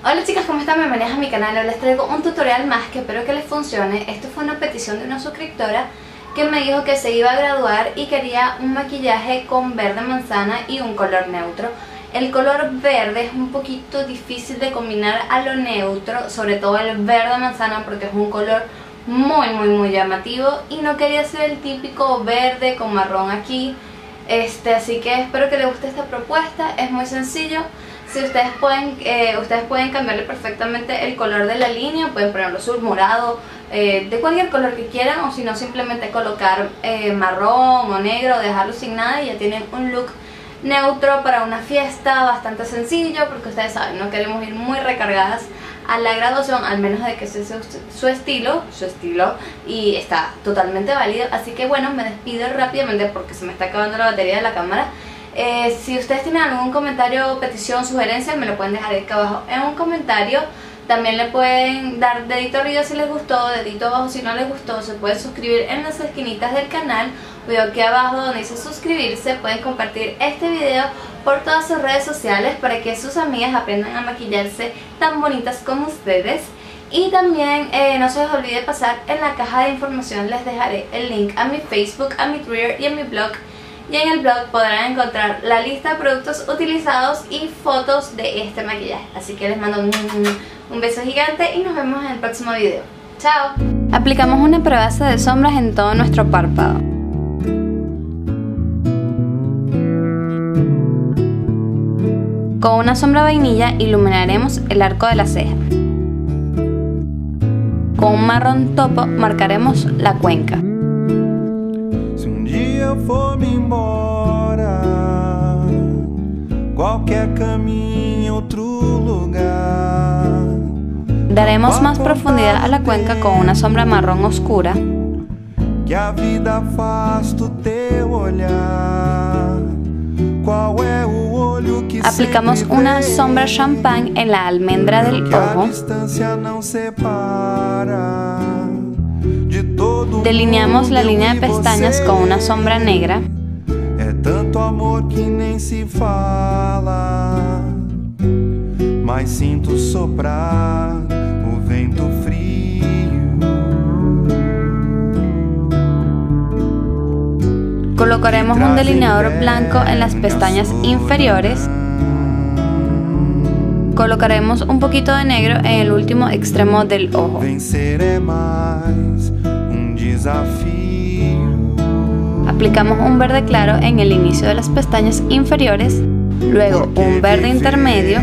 Hola chicas, ¿cómo están? Bienvenidas a mi canal. Hoy les traigo un tutorial más que espero que les funcione. Esto fue una petición de una suscriptora que me dijo que se iba a graduar y quería un maquillaje con verde manzana y un color neutro. El color verde es un poquito difícil de combinar a lo neutro, sobre todo el verde manzana, porque es un color muy llamativo y no quería ser el típico verde con marrón aquí. Así que espero que les guste esta propuesta. Es muy sencillo. Si ustedes pueden cambiarle perfectamente el color de la línea, pueden ponerlo azul, morado, de cualquier color que quieran, o si no simplemente colocar marrón o negro, dejarlo sin nada y ya tienen un look neutro para una fiesta bastante sencillo, porque ustedes saben, no queremos ir muy recargadas a la graduación, al menos de que sea su estilo, y está totalmente válido. Así que bueno, me despido rápidamente porque se me está acabando la batería de la cámara. Si ustedes tienen algún comentario, petición, sugerencia, me lo pueden dejar aquí abajo en un comentario. También le pueden dar dedito arriba si les gustó, dedito abajo si no les gustó. Se pueden suscribir en las esquinitas del canal. Veo aquí abajo donde dice suscribirse. Pueden compartir este video por todas sus redes sociales para que sus amigas aprendan a maquillarse tan bonitas como ustedes. Y también no se les olvide pasar en la caja de información, les dejaré el link a mi Facebook, a mi Twitter y a mi blog. Y en el blog podrán encontrar la lista de productos utilizados y fotos de este maquillaje. Así que les mando un beso gigante y nos vemos en el próximo video. ¡Chao! Aplicamos una prebase de sombras en todo nuestro párpado. Con una sombra vainilla iluminaremos el arco de la ceja. Con un marrón topo marcaremos la cuenca. For-me embora, qualquer caminho em outro lugar. Daremos más profundidad a la cuenca con una sombra marrón oscura. Que a vida faz do teu olhar. Qual é o olho que aplicamos una sombra champán en la almendra del ojo. Delineamos la línea de pestañas con una sombra negra. É tanto amor que nem se fala, mas sinto soprar o vento frio. Colocaremos un delineador blanco en las pestañas inferiores. Colocaremos un poquito de negro en el último extremo del ojo. Aplicamos un verde claro en el inicio de las pestañas inferiores, luego un verde intermedio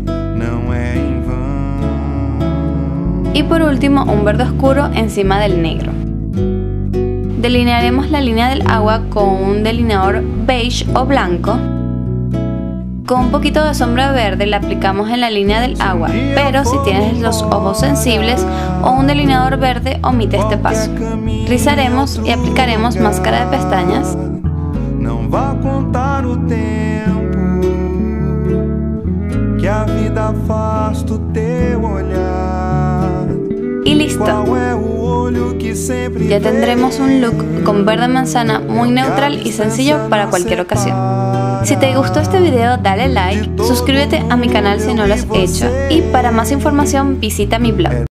y por último un verde oscuro encima del negro. Delinearemos la línea del agua con un delineador beige o blanco. Con un poquito de sombra verde la aplicamos en la línea del agua, pero si tienes los ojos sensibles o un delineador verde, omite este paso. Rizaremos y aplicaremos máscara de pestañas. Não vá contar o tempo que a vida faz do teu olhar. Y listo. Ya tendremos un look con verde manzana muy neutral y sencillo para cualquier ocasión. Si te gustó este video, dale like, suscríbete a mi canal si no lo has hecho y para más información visita mi blog.